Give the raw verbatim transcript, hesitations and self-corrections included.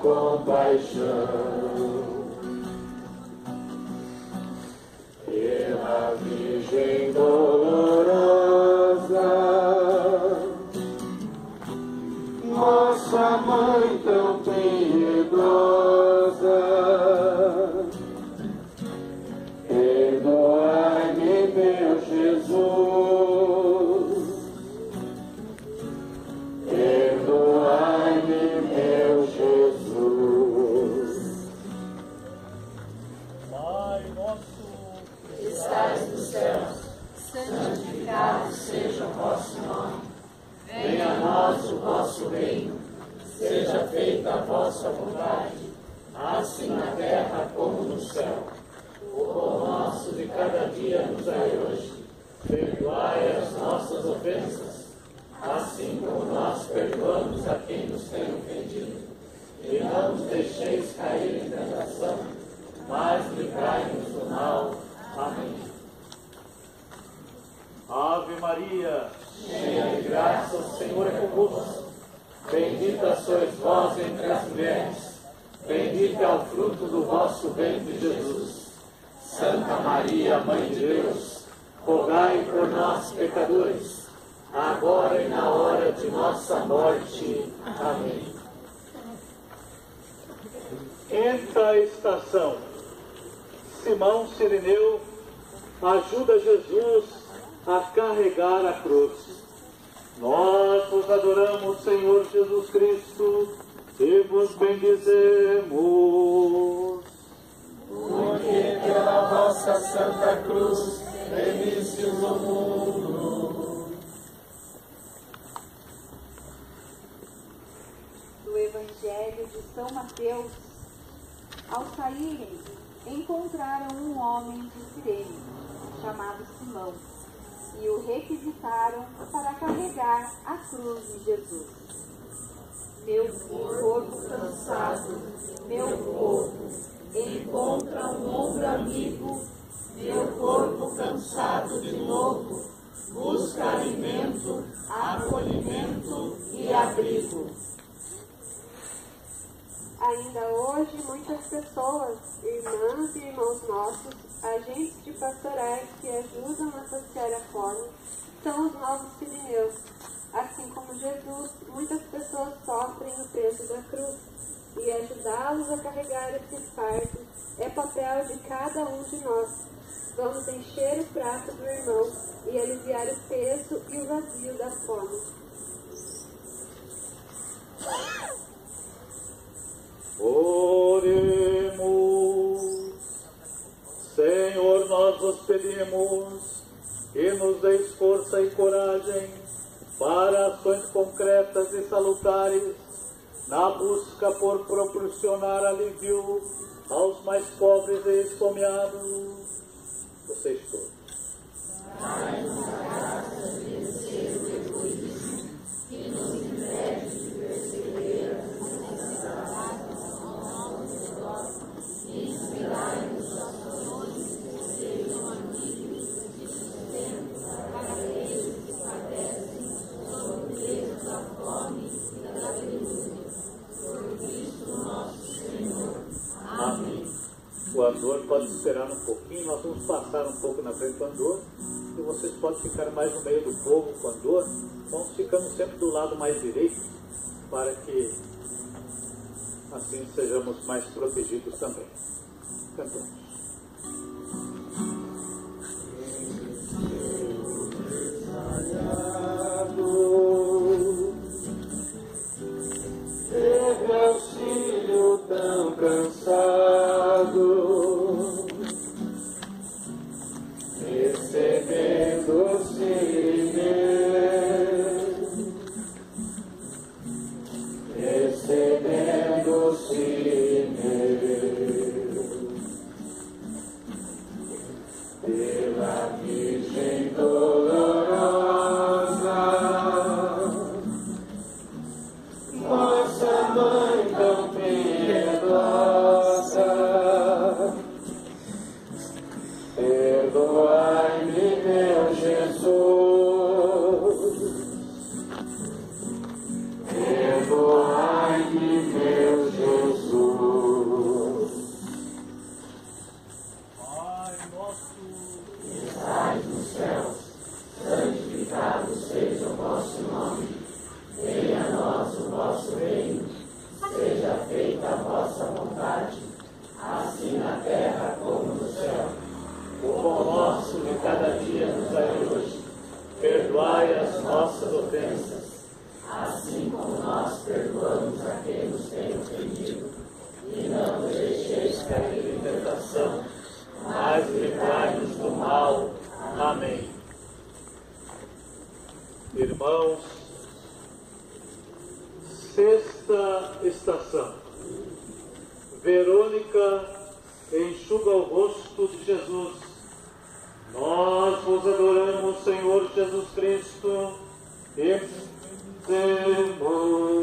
compaixão. Pela Virgem dolorosa, nossa Mãe tão piedosa, perdoai-me, meu Jesus, perdoai-me, meu Jesus. Pai nosso, que estais nos céus, santificado seja o vosso nome. Venha a nós o vosso reino. Seja feita a vossa vontade, assim na terra como no céu. O pão nosso de cada dia nos dai hoje. Perdoai as nossas ofensas, assim como nós perdoamos a quem nos tem ofendido. E não nos deixeis cair em tentação, mas livrai-nos do mal. Amém. Ave Maria, cheia de graça, o Senhor é convosco. Bendita sois vós entre as mulheres, bendito é o fruto do vosso ventre, Jesus. Santa Maria, Mãe de Deus, rogai por nós, pecadores, agora e na hora de nossa morte. Amém. entra a estação. Simão Cirineu ajuda Jesus a carregar a cruz. Nós vos adoramos, Senhor Jesus Cristo, e vos bendizemos. Porque pela vossa Santa Cruz remistes o mundo. Do Evangelho de São Mateus. Ao saírem, encontraram um homem de Cirene, chamado Simão, e o requisitaram para carregar a cruz de Jesus. Meu corpo cansado, meu corpo, encontra um ombro amigo, meu corpo cansado de novo, busca alimento, acolhimento e abrigo. Ainda hoje, muitas pessoas, irmãs e irmãos nossos, agentes de pastorais que ajudam a saciar a fome, são os novos sirineus. Assim como Jesus, muitas pessoas sofrem o peso da cruz, e ajudá-los a carregar esses fardos é papel de cada um de nós. Vamos encher o prato do irmão e aliviar o peso e o vazio da fome. Oremos. Senhor, nós vos pedimos que nos deis força e coragem para ações concretas e salutares na busca por proporcionar alívio aos mais pobres e esfomeados. Vocês todos. Dai-nos a graça de vencer o egoísmo que nos impede de perceber as necessidades e inspirai-nos ações que sejam amigos e sustentos para aqueles que padecem sob o peso da fome e da penúria. Por Cristo nosso Senhor. Amém. O andor pode esperar um pouquinho, nós vamos passar um pouco na frente do andor e vocês podem ficar mais no meio do povo com o andor. Vamos ficando sempre do lado mais direito para que assim sejamos mais protegidos também. Cantamos. Teve auxílio tão cansado, recebendo Sirineu, recebendo Sirineu, pela Virgem dolorosa, nossa Mãe tão piedosa, perdoai-me, meu Jesus, perdoai-me, meu Jesus. da estação. Verônica enxuga o rosto de Jesus. Nós vos adoramos, Senhor Jesus Cristo, e dizemos